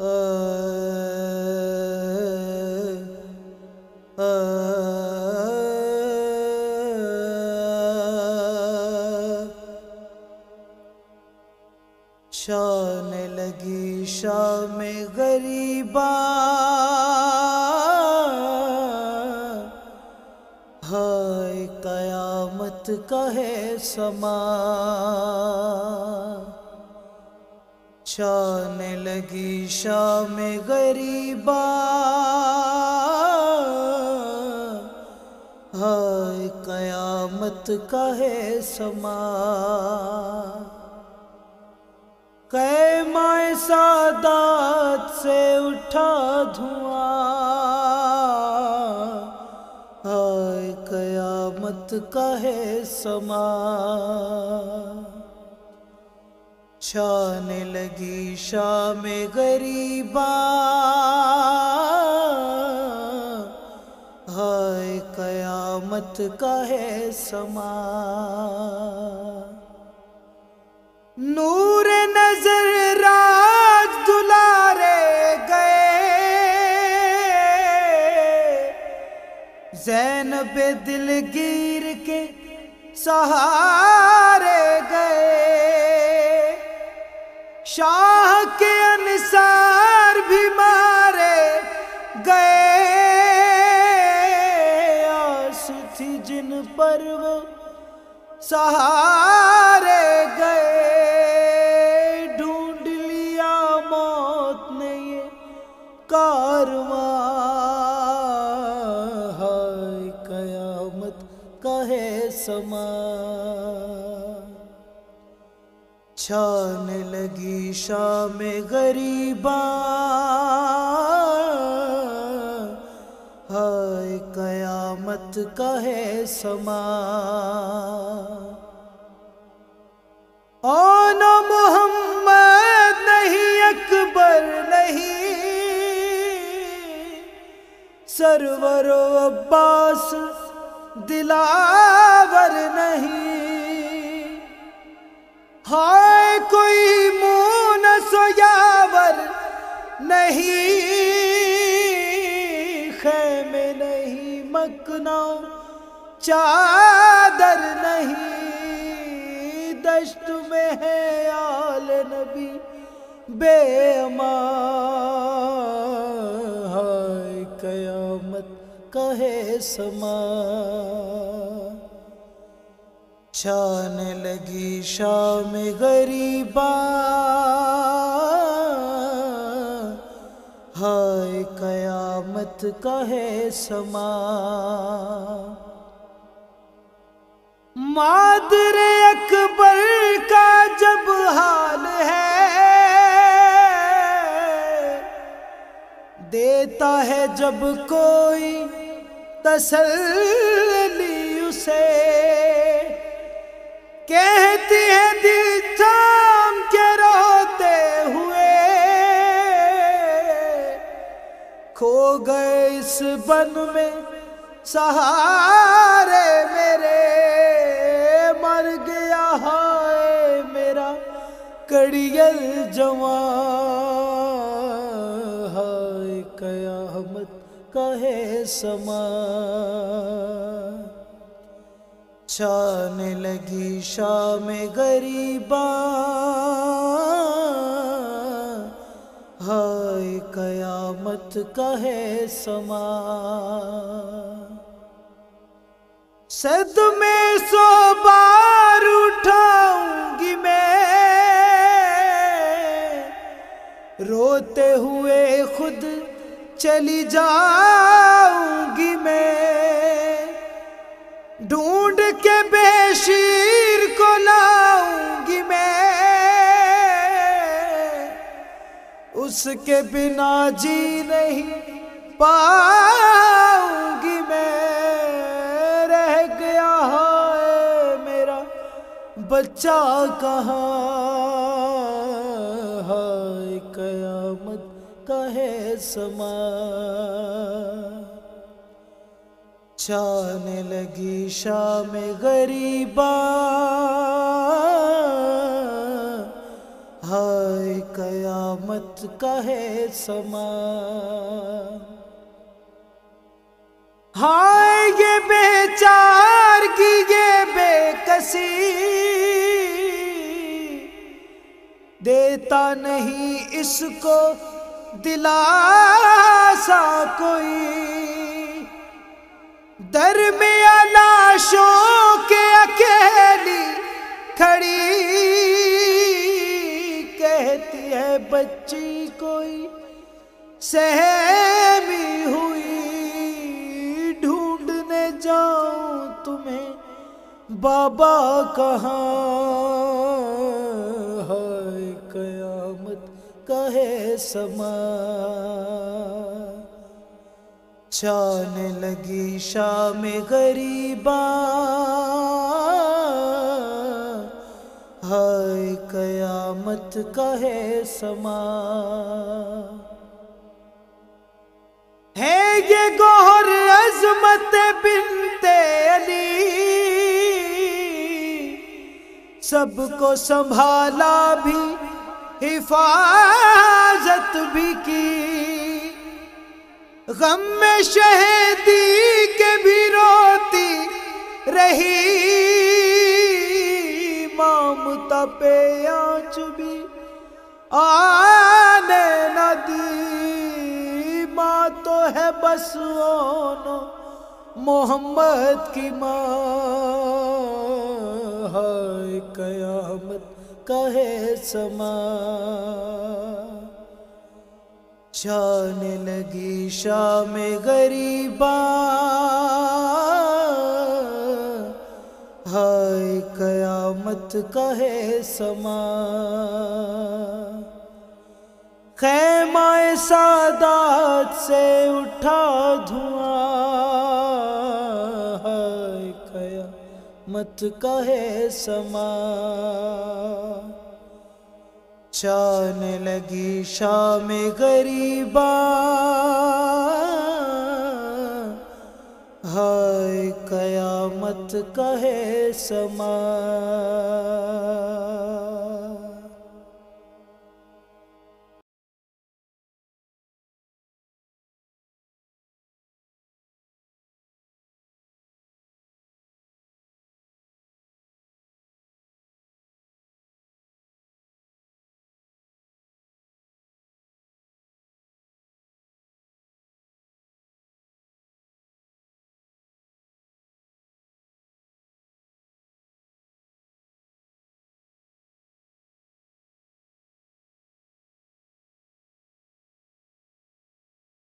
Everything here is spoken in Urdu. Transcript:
چھانے لگی شام غریباں، ہائے قیامت کا ہے سما۔ چھانے لگی شام غریباں، ہائے قیامت کا ہے سما۔ خیمہ سادات سے اٹھا دھواں، ہائے قیامت کا ہے سما۔ چھانے لگی شام غریباں، ہائے قیامت کا ہے سما۔ نور نظر راج دلارے گئے، زینب دلگیر کے سہارے گئے، شاہ کے انصار بھی مارے گئے، آس تھی جن پر وہ سہارے گئے، ڈھونڈ لیا موت نے یہ کارواں، ہائے قیامت کا ہے سما۔ چھانے لگی شام غریباں، ہائے قیامت کا ہے سما۔ آن محمد نہیں، اکبر نہیں، سرور و عباس دلاور نہیں، ہائے کوئی مونس و یاور نہیں، خیمے نہیں، مکنا چادر نہیں، دشت میں ہے آل نبی بے امان، ہائے قیامت کا ہے سما۔ چھانے لگی شام غریباں، ہائے قیامت کا ہے سما۔ مادر اکبر کا جب حال ہے، دیتا ہے جب کوئی تسلی اسے، کہتی ہے دل تھام کے روتے ہوئے، کھو گئے اس بن میں سہارے میرے، مر گیا ہائے میرا کڑیل جوان، ہائے قیامت کا ہے سما۔ چھانے لگی شام غریباں، ہائے قیامت کا ہے سما۔ صدمے سو بار اٹھاؤں گی میں، روتے ہوئے خود چلی جاؤں گی میں، ڈھونڈ کے بے شیر کو لاؤں گی میں، اس کے بنا جی نہیں پاؤں گی میں، رہ گیا ہائے میرا بچہ کہاں، ہائے قیامت کا ہے سما۔ چھانے لگی شام غریباں، ہائے قیامت کا ہے سما۔ ہائے یہ بیچارگی یہ بے کسی، دیتا نہیں اس کو دلاسا کوئی، درمیان لاشوں کے اکیلی کھڑی، کہتی ہے بچی کوئی سہمی ہوئی، ڈھونڈنے جاؤں تمہیں بابا کہاں، ہائے قیامت کا ہے سما۔ چھانے لگی شام غریباں، ہائے قیامت کا ہے سما۔ ہے یہ گوہر عظمت بنت علی، سب کو سنبھالا بھی حفاظت بھی کی، غم میں شہیدی کے بھی روتی رہی، مامتا پہ آنچ بھی آنے نہ دی، ماں تو ہے بس اونو محمد کی ماں، ہائے قیامت کا ہے سما۔ چھانے لگی شام غریباں، ہائے قیامت کا ہے سما۔ خیمہ سادات سے اٹھا دھواں، ہائے قیامت کا ہے سما۔ چھانے لگی شام غریباں، ہائے قیامت کا ہے سما۔